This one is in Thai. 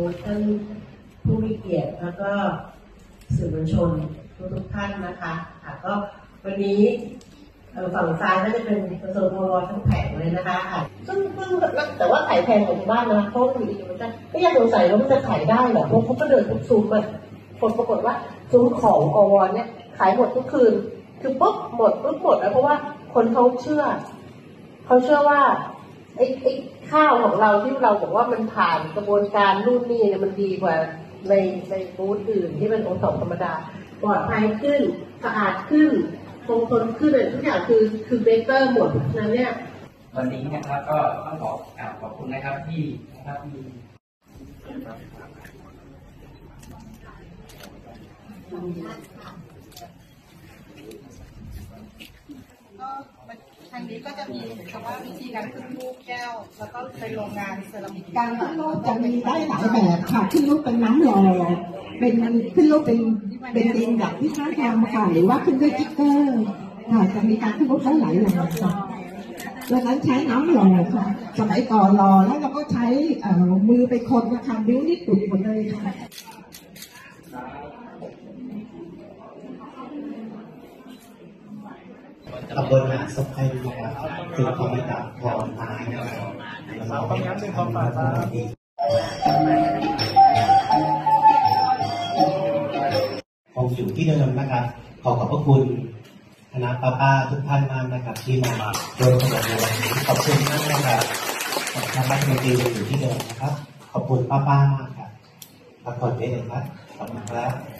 ท่านผู้มีเกียรติแล้วก็สื่อมวลชนทุกท่านนะคะก็วันนี้ฝั่งซ้ายก็จะเป็นกระทรวงพมทั้งแผงเลยนะคะซึ่งแต่ว่าขายแพงกว่าชาวบ้านนะเพราะอยู่ดีมันจะไม่อยากสงสัยว่ามันจะขายได้เหรอเพราะเขาก็เดินทุกซุ้มอะผลปรากฏว่าซุ้มของอวเนี่ยขายหมดทุกคืนคือปุ๊บหมดแล้วเพราะว่าคนเขาเชื่อว่าไอ้ข้าวของเราที่เราบอกว่ามันผ่านกระบวนการนู่นนี่เนี่ยมันดีกว่าในบูธอื่นที่เป็นโอท็อปธรรมดาปลอดภัยขึ้นสะอาดขึ้นคงทนขึ้นเลยทุกอย่างคือเบเตอร์หมดฉะนั้นเนี่ยวันนี้นะครับก็ต้องขอบคุณนะครับที่นะครับมีทางนี้ก็จะมีคำว่าวิธีการขึ้นรูปแก้วแล้วก็เป็นโรงงานเซรามิกการขึ้นรูปจะมีได้หลายแบบค่ะขึ้นรูปเป็นน้ำหล่อเป็นขึ้นรูปเป็นดินแบบที่ท่าทำค่ะหรือว่าขึ้นด้วยจิ๊กเกอร์ค่ะจะมีการขึ้นรูปได้หลายแบบค่ะดังนั้นใช้น้ำหล่อค่ะสมัยก่อนหล่อแล้วเราก็ใช้มือไปคนนะคะบิ้วนี่ตุ่นหมดเลยค่ะตำบลหาดสมไทยนะครับถึงความไม่ต่างพอตายนะครับเราต้องย้ำในความฝ่ายบ้างคงอยู่ที่เดิมนะครับขอบพระคุณคณะป้าทุกท่านมากนะครับที่มาโดยสมบูรณ์ขอบคุณมากนะครับทางรัฐมนตรีอยู่ที่เดิมนะครับขอบคุณป้ามากครับพักผ่อนได้เลยครับขอบคุณครับ